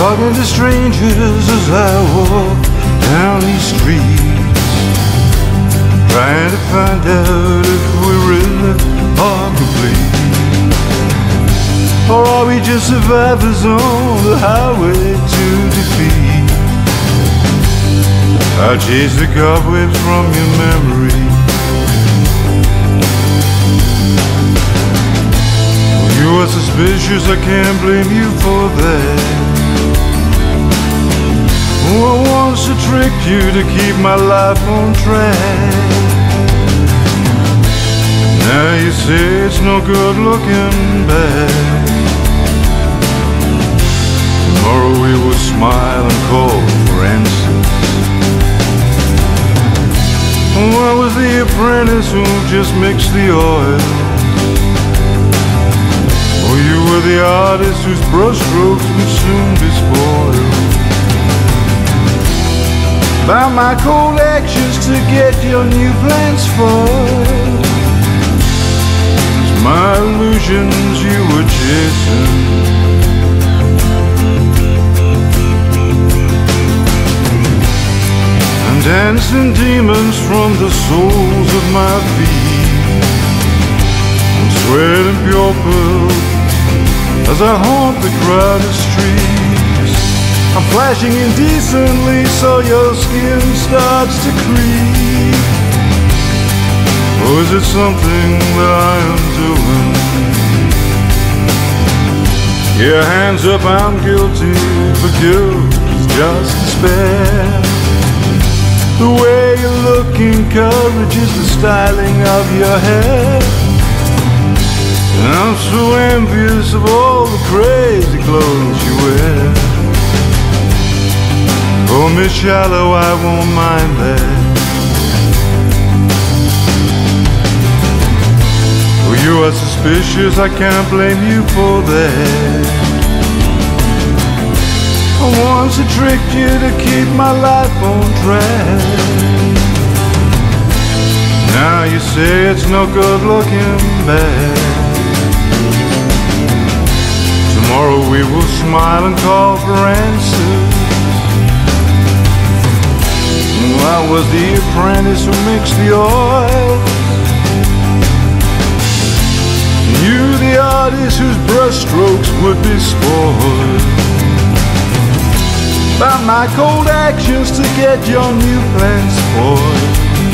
talking to strangers as I walk down these streets, trying to find out if we really are complete, or are we just survivors on the highway to defeat? I'll chase the cobwebs from your memory. You are suspicious, I can't blame you for that. Who wants to trick you to keep my life on track? Now you say it's no good looking back. Tomorrow we will smile and call for answers. I was the apprentice who just mixed the oil. Oh, you were the artist whose brushstrokes would soon be spoiled by my cold actions to get your new plans spoiled. It's my illusions you were chasing, and dancing demons from the soles of my feet, and sweating pure pearl as I haunt the crowded streets. I'm flashing indecently so your skin starts to creep. Or is it something that I am doing? Yeah, hands up, I'm guilty, but guilt is just despair. The way you look encourages the styling of your hair, and I'm so envious of all the crazy clothes you wear. Oh, Miss Shallow, I won't mind that. Oh, you are suspicious, I can't blame you for that. I once tricked you to keep my life on track. Now you say it's no good looking back. Tomorrow we will smile and call for answers. I was the apprentice who mixed the oil. You the artist whose brushstrokes would be spoiled by my cold actions to get your new plans spoiled.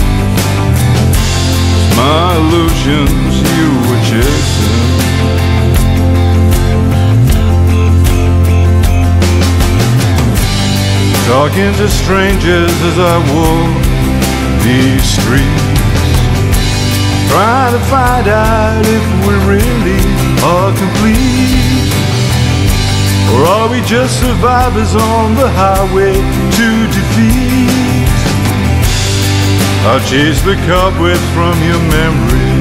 My illusions you were chasing, talking to strangers as I walk these streets, trying to find out if we really are complete, or are we just survivors on the highway to defeat? I'll chase the cobwebs from your memory.